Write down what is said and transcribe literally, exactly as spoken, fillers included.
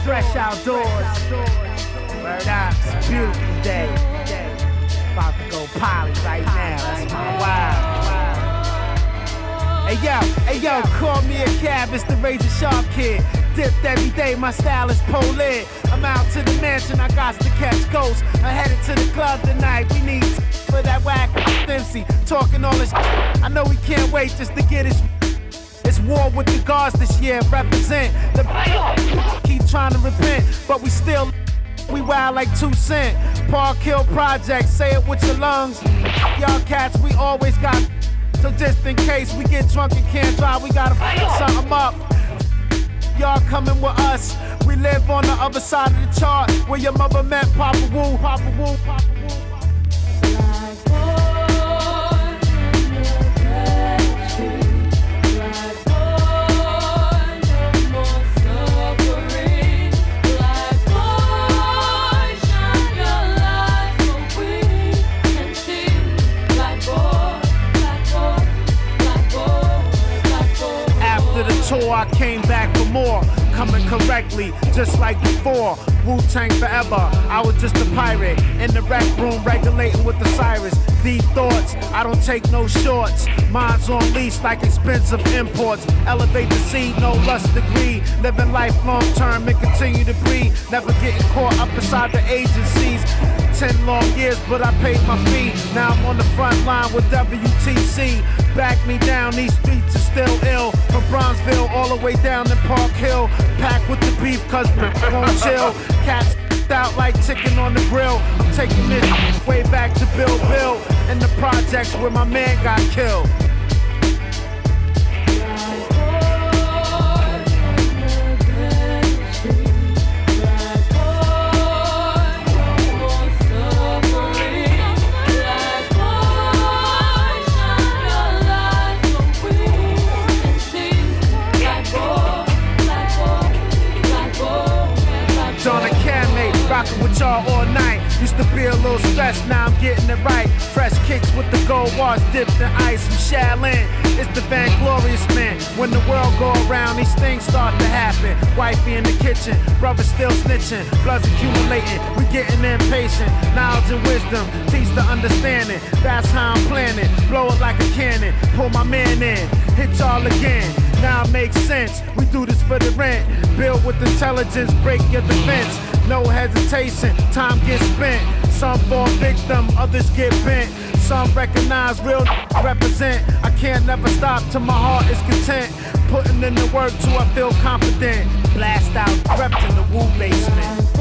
Fresh outdoors. Word up, it's a beautiful day. About to go poly right now. That's my wild. Hey yo, hey yo, call me a cab, it's the Razor Sharp kid. Dipped every day, my style is pole-lit. I'm out to the mansion, I got to catch ghosts. I'm headed to the club tonight, we need for that whack M C. Talking all this I know we can't wait just to get his. It's war with the guards this year, represent the keep trying to repent, but we still we wild like two cent. Park Hill Project, say it with your lungs. Y'all cats, we always got. So just in case we get drunk and can't drive, we gotta fuck something up. Y'all coming with us. We live on the other side of the chart, where your mother met Papa Woo, Papa Woo, Papa Woo. I came back for more, coming correctly, just like before. Wu-Tang forever, I was just a pirate in the rec room, regulating with the Cyrus. Deep thoughts, I don't take no shorts. Mine's on lease like expensive imports. Elevate the seed, no lust degree. Living life long term and continue to breathe. Never getting caught up inside the agencies. Ten long years, but I paid my fee. Now I'm on the front line with W T C. Back me down, these streets are still ill. From Bronzeville all the way down to Park Hill. Packed with the beef, cause we won't chill. Cats out like chicken on the grill. I'm taking this way back to Bill Bill. In the projects where my man got killed. Rockin' with y'all all night. Used to be a little stressed, now I'm getting it right. Fresh kicks with the gold bars dipped in ice from Shaolin. It's the Vanglorious man. When the world go around, these things start to happen. Wifey in the kitchen, brother still snitching. Blood's accumulating, we getting impatient. Knowledge and wisdom, teach the understanding. That's how I'm planning. Blow it like a cannon, pull my man in. Hit y'all again, now it makes sense. We do this for the rent. Build with intelligence, break your defense. No hesitation, time gets spent. Some fall victim, others get bent. Some recognize real represent. I can't never stop till my heart is content. Putting in the work till I feel confident. Blast out, repped in the Wu basement.